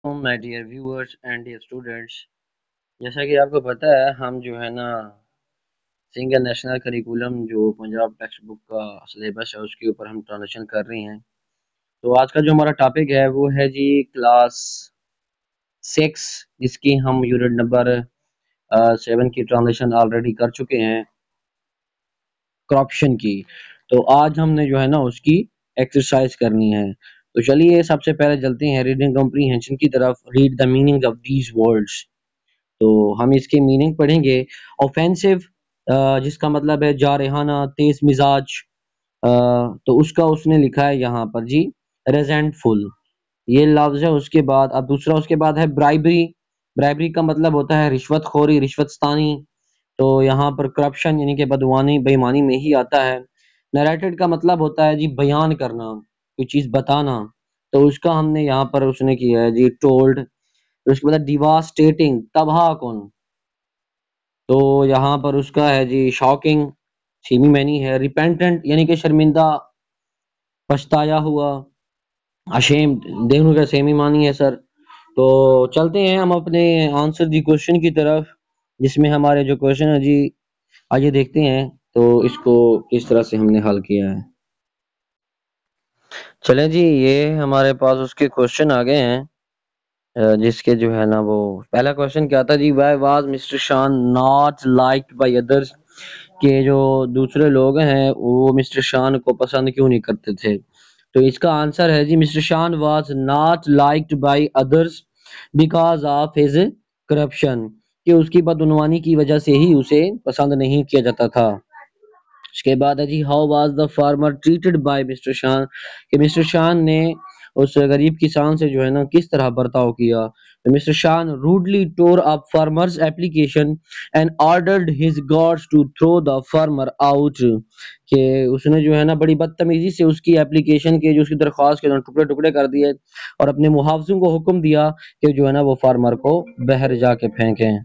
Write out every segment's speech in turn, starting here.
My dear viewers and dear students. जैसा कि आपको पता है हम जो है ना सिंगल नेशनल करिकुलम जो पंजाब टेक्स्ट बुक का सिलेबस है उसके ऊपर हम ट्रांजिशन कर रहे हैं। तो आज का जो हमारा टॉपिक है वो है जी क्लास 6, जिसकी हम यूनिट नंबर 7 की ट्रांजिशन ऑलरेडी कर चुके हैं, करप्शन की। तो आज हमने जो है ना उसकी एक्सरसाइज करनी है। तो चलिए सबसे पहले चलते हैं रीडिंग कॉम्प्रीहेंशन की तरफ। Read the meaning of these words. तो हम इसके मीनिंग पढ़ेंगे। ऑफेंसिव, जिसका मतलब है जारहाना, तेज मिजाज। तो उसका उसने लिखा है यहाँ पर जी रेजेंटफुल, ये लफ्ज है। उसके बाद अब दूसरा उसके बाद है ब्राइबरी। ब्राइबरी का मतलब होता है रिश्वतखोरी, रिश्वतस्तानी। तो यहाँ पर करप्शन यानी कि बदवानी बेईमानी में ही आता है। नरेटेड का मतलब होता है जी बयान करना, कोई चीज बताना। तो उसका हमने यहाँ पर उसने किया है जी टोल्ड। उसके बाद डिवास्टेटिंग, तबाह कौन। तो यहाँ पर उसका है जी शॉकिंग, छीमी मैनी है। रिपेंटेंट यानी कि शर्मिंदा, पछताया हुआ। अशेम्ड, दोनों का सेम ही मानी है सर। तो चलते हैं हम अपने आंसर दी क्वेश्चन की तरफ, जिसमें हमारे जो क्वेश्चन है जी आइए देखते हैं तो इसको किस तरह से हमने हल किया है। चलें जी, ये हमारे पास उसके क्वेश्चन आ गए हैं। जिसके जो है ना वो पहला क्वेश्चन क्या था जी, why was mister Shan not liked by others. के जो दूसरे लोग हैं वो मिस्टर शान को पसंद क्यों नहीं करते थे। तो इसका आंसर है जी mister Shan was not liked by others because of his corruption, कि उसकी बदउनवानी की वजह से ही उसे पसंद नहीं किया जाता था। उसके बाद है जी how was the farmer treated by mister Shan, कि मिस्टर शान ने उस गरीब किसान से जो है ना किस तरह बर्ताव किया। तो mister Shan rudely tore up farmer's application and ordered his guards to throw the farmer out, कि उसने जो है ना बड़ी बदतमीजी से उसकी एप्लीकेशन के जो उसकी दरख्वास्त के टुकड़े टुकड़े कर दिए और अपने मुहावजों को हुक्म दिया कि जो है ना वो फार्मर को बहर जाके फेंकें।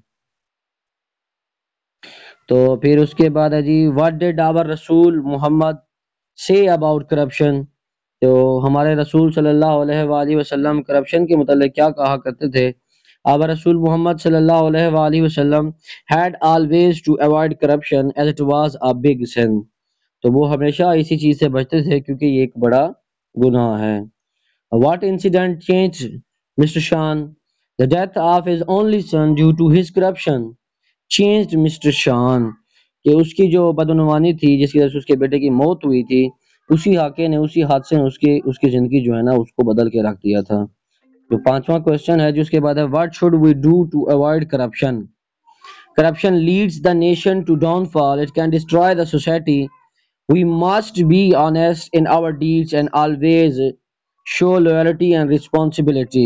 तो फिर उसके बाद है जी व्हाट डिड आवर रसूल मोहम्मद से अबाउट करप्शन। तो हमारे रसूल सल्लल्लाहु अलैहि वसल्लम करप्शन के मुतालिक क्या कहा करते थे। आवर रसूल मोहम्मद सल्लल्लाहु अलैहि वसल्लम had always to avoid corruption as it was a big sin. तो वो हमेशा इसी चीज से बचते थे क्योंकि ये एक बड़ा गुनाह है। What incident change mister Shan, the death of his only son due to his corruption changed mister Shan, कि उसकी जो बदनुमानी थी जिसकी वजह से उसके बेटे की मौत हुई थी, उसी हाके ने उसी हादसे ने उसकी उसकी जिंदगी जो है ना उसको बदल के रख दिया था। जो पांचवा क्वेश्चन है जो उसके बाद है what should we do to avoid corruption. Corruption leads the nation to downfall, it can destroy the society, we must be honest in our deeds and always show loyalty and responsibility.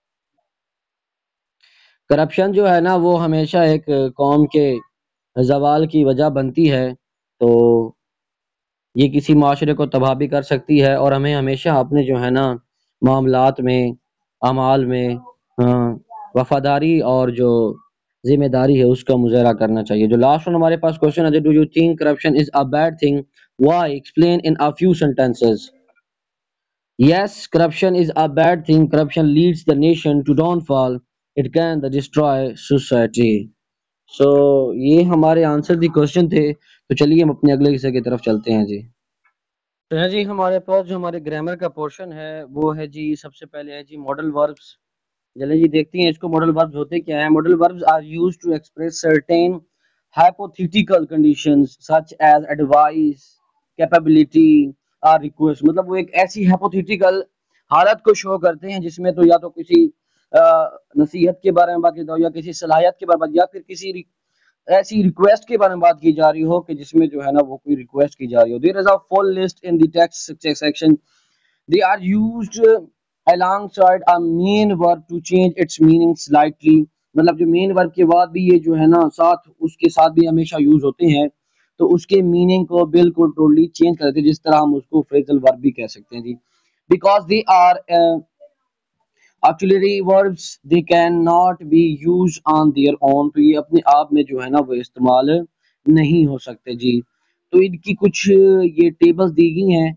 Corruption जो है ना वो हमेशा एक कौम के ज़वाल की वजह बनती है। तो ये किसी माशरे को तबाह भी कर सकती है और हमें हमेशा अपने जो है ना मामलात में, अमाल में वफादारी और जो जिम्मेदारी है उसका मुजाहरा करना चाहिए। जो लास्ट वन हमारे पास क्वेश्चन है, do you think corruption is a bad thing, why, explain in a few sentences. Yes, corruption is a bad thing. Corruption leads the nation to downfall. It can destroy society. So ये हमारे answer the question थे। तो चलिए हम अपने अगले हिस्से की तरफ चलते हैं जी। तो है जी हमारे पास जो हमारे ग्रामर का पोर्शन है वो है जी सबसे पहले है जी मॉडल वर्ब्स। चलिए जी देखते हैं इसको मॉडल वर्ब्स होते क्या है। Modal verbs are used to express certain hypothetical conditions such as advice, capability or request। मतलब वो एक ऐसी hypothetical हालत को शो करते हैं जिसमें तो या तो किसी नसीहत के बारे में बात की जाए या किसी सलाहियत के बारे में या फिर किसी ऐसी रिक्वेस्ट के बारे में बात की जा रही हो कि जिसमें जो है ना वो कोई रिक्वेस्ट की जा रही हो। There is a full list in the text section. They are used alongside a main verb to change its meaning slightly। मतलब जो मेन वर्ब के बाद भी ये जो है ना साथ उसके साथ भी हमेशा यूज होते हैं तो उसके मीनिंग को बिल्कुल टोटली चेंज कर देते हैं, जिस तरह हम उसको फ्रेजल वर्ब भी कह सकते हैं जी। Because they are auxiliary verbs they can not be use on their own. तो ये अपने आप में जो है ना वो इस्तेमाल नहीं हो सकते जी। तो इनकी कुछ ये टेबल्स दी गई हैं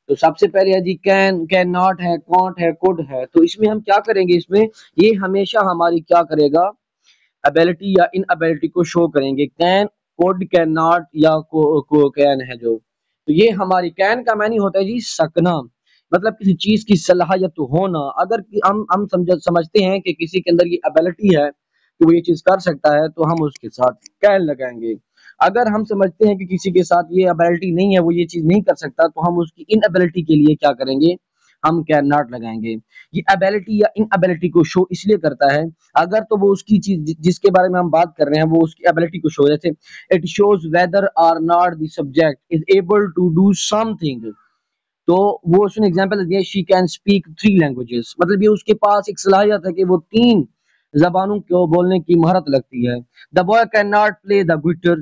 तो सबसे पहले है जी कैन नॉट है, कांट है, कुड है। तो इसमें हम क्या करेंगे, इसमें ये हमेशा हमारी क्या करेगा, एबिलिटी या इनएबिलिटी को शो करेंगे। कैन, कुड, कैन नॉट या को कैन है जो, तो ये हमारी कैन का मानी होता है जी सकना, मतलब किसी चीज की सलाहियत होना। अगर हम समझते हैं कि किसी के अंदर ये एबिलिटी है कि वो ये चीज कर सकता है, तो हम उसके साथ कैन लगाएंगे। अगर हम समझते हैं कि किसी के साथ ये एबिलिटी नहीं है, वो ये चीज नहीं कर सकता, तो हम उसकी इनएबिलिटी के लिए क्या करेंगे, हम कैन नॉट लगाएंगे। ये एबिलिटी या इनएबिलिटी को शो इसलिए करता है, अगर तो वो उसकी चीज जिसके बारे में हम बात कर रहे हैं वो उसकी एबिलिटी को शो, जैसे it shows whether or not the subject is able to do something. तो वो उसने एग्जांपल दिया, शी कैन स्पीक 3 लैंग्वेजेस, मतलब ये उसके पास एक सलाहियत है कि वो 3 जबानों को बोलने की महारत लगती है। The boy can not play the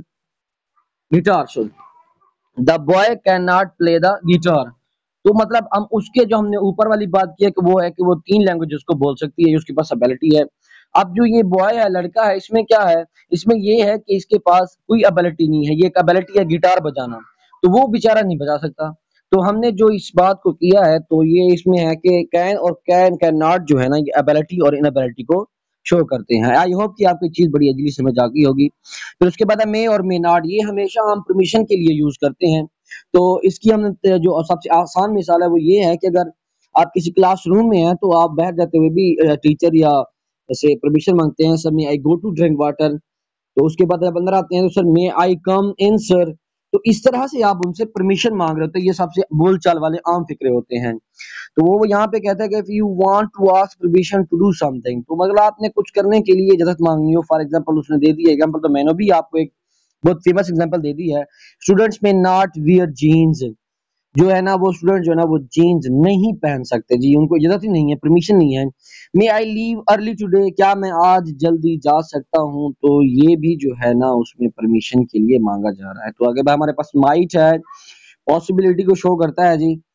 guitar, sorry, the boy can not play the guitar. तो मतलब हम उसके जो हमने ऊपर वाली बात की है कि वो है कि वो 3 लैंग्वेजेस को बोल सकती है, उसके पास एबिलिटी है। अब जो ये बॉय है, लड़का है, इसमें क्या है, इसमें ये है कि इसके पास कोई एबिलिटी नहीं है। ये एक एबिलिटी है गिटार बजाना, तो वो बेचारा नहीं बजा सकता। तो हमने जो इस बात को किया है, तो ये इसमें है कि कैन और कैन नॉट जो है ना, ये एबिलिटी और इनएबिलिटी को शो करते हैं। आई होप कि आपको चीज बड़ी इजीली समझ आ गई होगी। फिर उसके बाद है मे और मे नॉट, ये हमेशा हम परमिशन के लिए यूज करते हैं। तो इसकी हमने जो सबसे आसान मिसाल है वो ये है कि अगर आप किसी क्लासरूम में हैं, तो आप बाहर जाते हुए भी टीचर या जैसे परमिशन मांगते हैं, sir may I go to drink water. तो उसके बाद जब अंदर आते हैं तो सर मे आई कम इन सर। तो इस तरह से आप उनसे परमिशन मांग रहे होते हैं। ये सबसे बोलचाल वाले आम फिक्रे होते हैं। तो वो यहाँ पे कहता है कि if you want to ask permission to do something, तो मतलब आपने कुछ करने के लिए इजाजत मांगनी हो, फॉर एग्जांपल उसने दे दी एग्जांपल, तो मैंने भी आपको एक बहुत फेमस एग्जांपल दे दी है। स्टूडेंट्स में नॉट वियर जीन्स, जो है ना वो स्टूडेंट जो है ना वो जीन्स नहीं पहन सकते जी, उनको इजाजत ही नहीं है, परमिशन नहीं है। May I leave early today, क्या मैं आज जल्दी जा सकता हूँ, तो ये भी जो है ना उसमें परमिशन के लिए मांगा जा रहा है। तो आगे भाई हमारे पास माइट है, पॉसिबिलिटी को शो करता है जी,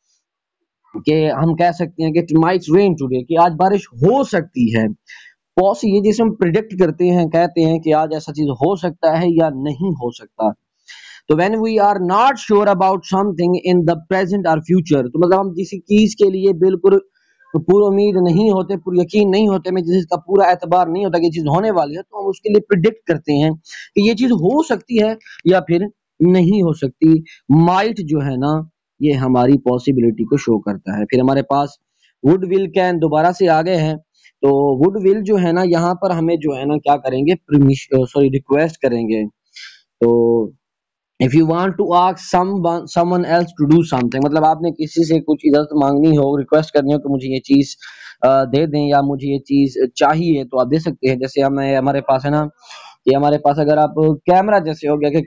कि हम कह सकते हैं कि इट माइट रेन टुडे, कि आज बारिश हो सकती है। पॉस ये जिसे हम प्रिडिक्ट करते हैं, कहते हैं कि आज ऐसा चीज हो सकता है या नहीं हो सकता। तो when we are not sure about something in the present और फ्यूचर, तो मतलब हम किसी चीज के लिए बिल्कुल पूरी उम्मीद नहीं होते, पूरी यकीन नहीं होते, में जिसका पूरा एतबार नहीं होता कि ये चीज होने वाली है, तो हम उसके लिए प्रिडिक्ट करते हैं कि ये चीज हो सकती है या फिर नहीं हो सकती। माइट जो है ना, ये हमारी पॉसिबिलिटी को शो करता है। फिर हमारे पास वुड विल कैन दोबारा से आ गए हैं। तो वुड विल जो है ना, यहाँ पर हमें जो है ना क्या करेंगे, सॉरी रिक्वेस्ट करेंगे। तो if you want to ask someone else to do something, मतलब आपने किसी से कुछ इजाजत मांगनी हो, रिक्वेस्ट करनी हो कि मुझे ये चीज दे दें या मुझे ये चीज चाहिए, तो आप दे सकते हैं। जैसे हमें हमारे पास है ना कि हमारे पास अगर आप कैमरा जैसे हो गया कि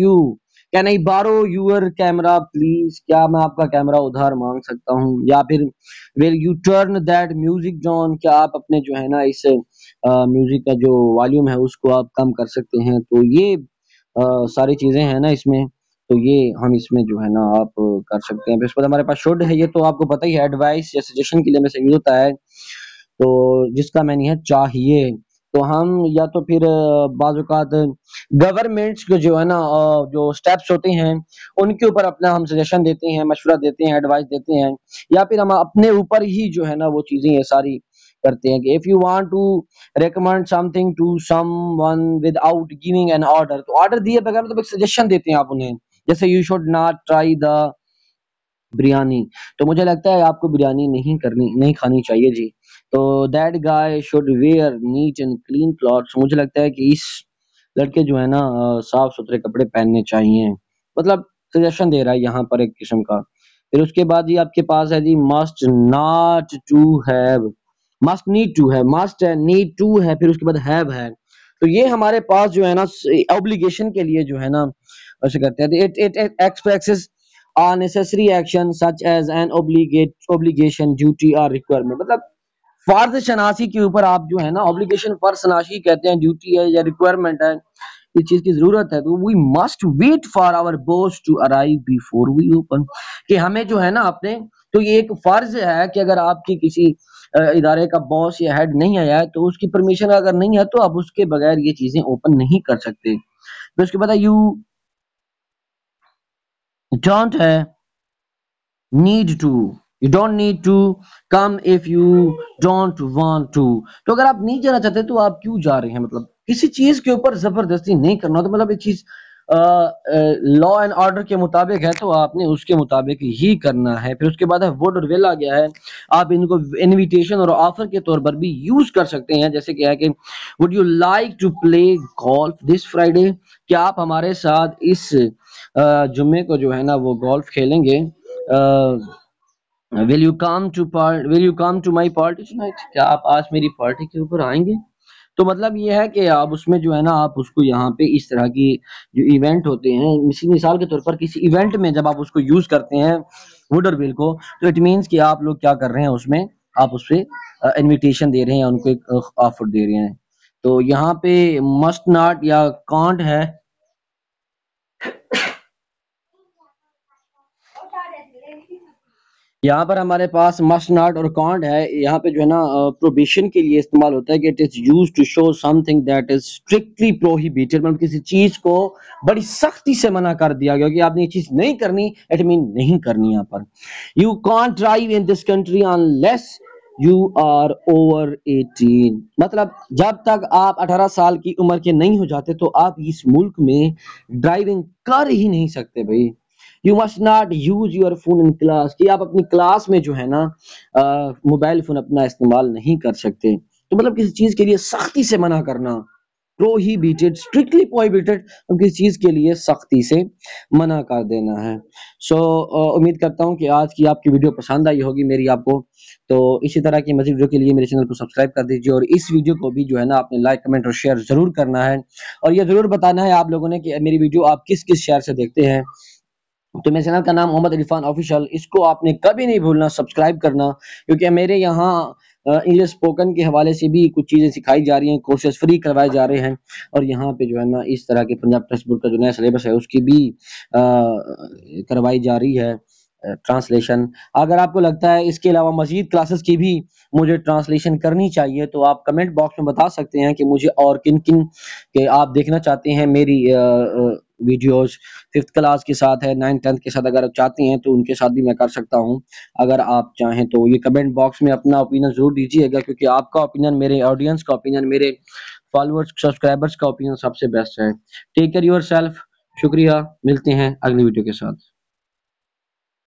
कैन आई बारो यूर कैमरा प्लीज, क्या मैं आपका कैमरा उधार मांग सकता हूँ। या फिर will you turn that music down, क्या आप अपने जो है ना इस म्यूजिक का जो वॉल्यूम है उसको आप कम कर सकते हैं। तो ये सारी चीजें हैं ना इसमें, तो ये हम इसमें जो है ना आप कर सकते हैं। फिर उसके बाद हमारे पास शुड है, ये तो आपको पता ही है, एडवाइस या सजेशन के लिए हमें यूज होता है, तो जिसका मैंने है चाहिए। तो हम या तो फिर बाज़ औक़ात गवर्नमेंट्स को जो है ना जो स्टेप्स होते हैं उनके ऊपर अपना हम सजेशन देते हैं, मशवरा देते हैं, एडवाइस देते हैं, या फिर हम अपने ऊपर ही जो है ना वो चीजें ये सारी करते हैं कि if you want to recommend something to someone without giving an order, तो ऑर्डर दिए बगैर मतलब एक सजेशन देते हैं आप उन्हें, जैसे you should not try the biryani, तो मुझे लगता है आपको बिरयानी नहीं खानी चाहिए जी। तो that guy should wear neat and clean clothes, मुझे लगता है कि इस लड़के जो है ना साफ सुथरे कपड़े पहनने चाहिए, मतलब सजेशन दे रहा है यहाँ पर एक किस्म का। फिर उसके बाद जी आपके पास है जी must not to have, must need to है, मस्ट है, नीड टू है, फिर उसके बाद हैव है। तो ये हमारे पास जो है ना ऑब्लिगेशन के लिए जो है ना ऐसे करते हैं। It expresses a necessary action such as an obligation, duty or requirement, मतलब फर्ज शनासी के ऊपर आप जो है ना ऑब्लिगेशन, फर्ज शनासी कहते हैं, ड्यूटी है या रिक्वायरमेंट है, इस चीज की जरूरत है, तो we must wait for our boss to arrive before we open, कि हमें जो है ना अपने, तो ये एक फर्ज है कि अगर आपकी किसी इदारे का बॉस या हेड नहीं आया है, तो उसकी परमिशन अगर नहीं है तो आप उसके बगैर ये चीजें ओपन नहीं कर सकते। फिर उसके बाद यू डोंट है need to, you don't need to come if you don't want to. तो अगर आप नहीं जाना चाहते तो आप क्यों जा रहे हैं? मतलब किसी चीज के ऊपर जबरदस्ती नहीं करना। तो मतलब ये चीज लॉ एंड ऑर्डर के मुताबिक है तो आपने उसके मुताबिक ही करना है। फिर उसके बाद है वुड और विल आ गया है। आप इनको इनविटेशन और ऑफर के तौर पर भी यूज कर सकते हैं। जैसे क्या है कि would you like to play golf this Friday, क्या आप हमारे साथ इस जुम्मे को जो है ना वो गोल्फ खेलेंगे? Will you come to my party tonight, क्या आप आज मेरी पार्टी के ऊपर आएंगे? तो मतलब ये है कि आप उसमें जो है ना आप उसको यहाँ पे इस तरह की जो इवेंट होते हैं, मिसाल के तौर पर किसी इवेंट में जब आप उसको यूज करते हैं वुड और विल को, तो इट मीन्स कि आप लोग क्या कर रहे हैं उसमें, आप उससे इनविटेशन दे रहे हैं, उनको एक ऑफर दे रहे हैं। तो यहाँ पे मस्ट नॉट या कांट है। यहाँ पर हमारे पास मस्ट नॉट और कांट है। यहाँ पे जो है ना प्रोहिबिशन के लिए इस्तेमाल होता है कि it is use to show something that is strictly prohibited, मतलब किसी चीज को बड़ी सख्ती से मना कर दिया गया कि आपने ये चीज नहीं करनी, इट मीन नहीं करनी। यहाँ पर you can't drive in this country unless you are over 18, मतलब जब तक आप 18 साल की उम्र के नहीं हो जाते तो आप इस मुल्क में ड्राइविंग कर ही नहीं सकते भाई। You must not use your phone in class, कि आप अपनी क्लास में जो है ना मोबाइल फोन अपना इस्तेमाल नहीं कर सकते। तो मतलब किसी चीज के लिए सख्ती से मना करना, प्रोहिबिटेड, स्ट्रिक्टली प्रोहिबिटेड, तो किसी चीज के लिए सख्ती से मना कर देना है। सो उम्मीद करता हूँ कि आज की आपकी वीडियो पसंद आई होगी मेरी आपको। तो इसी तरह की मजीद वीडियो के लिए मेरे चैनल को सब्सक्राइब कर दीजिए और इस वीडियो को भी जो है ना आपने लाइक कमेंट और शेयर जरूर करना है। और ये जरूर बताना है आप लोगों ने कि मेरी वीडियो आप किस किस शहर से देखते हैं। तो मेरे चैनल का नाम मोहम्मद इरफान ऑफिशियल, इसको आपने कभी नहीं भूलना सब्सक्राइब करना, क्योंकि मेरे यहाँ इंग्लिश स्पोकन के हवाले से भी कुछ चीज़ें सिखाई जा रही हैं, कोर्सेज फ्री करवाए जा रहे हैं। और यहाँ पे जो है ना इस तरह के पंजाब टेक्स्ट बुक का जो नया सिलेबस है उसकी भी करवाई जा रही है ट्रांसलेशन। अगर आपको लगता है इसके अलावा मजीद क्लासेस की भी मुझे ट्रांसलेशन करनी चाहिए तो आप कमेंट बॉक्स में बता सकते हैं कि मुझे और किन किन के आप देखना चाहते हैं मेरी वीडियोस। फिफ्थ क्लास के साथ है, 9th 10th के साथ अगर आप चाहते हैं तो उनके साथ भी मैं कर सकता हूँ। अगर आप चाहें तो ये कमेंट बॉक्स में अपना ओपिनियन जरूर दीजिएगा, क्योंकि आपका ओपिनियन मेरे ऑडियंस का ओपिनियन, मेरे फॉलोअर्स सब्सक्राइबर्स का ओपिनियन सबसे बेस्ट है। Take care yourself. शुक्रिया, मिलते हैं अगली वीडियो के साथ।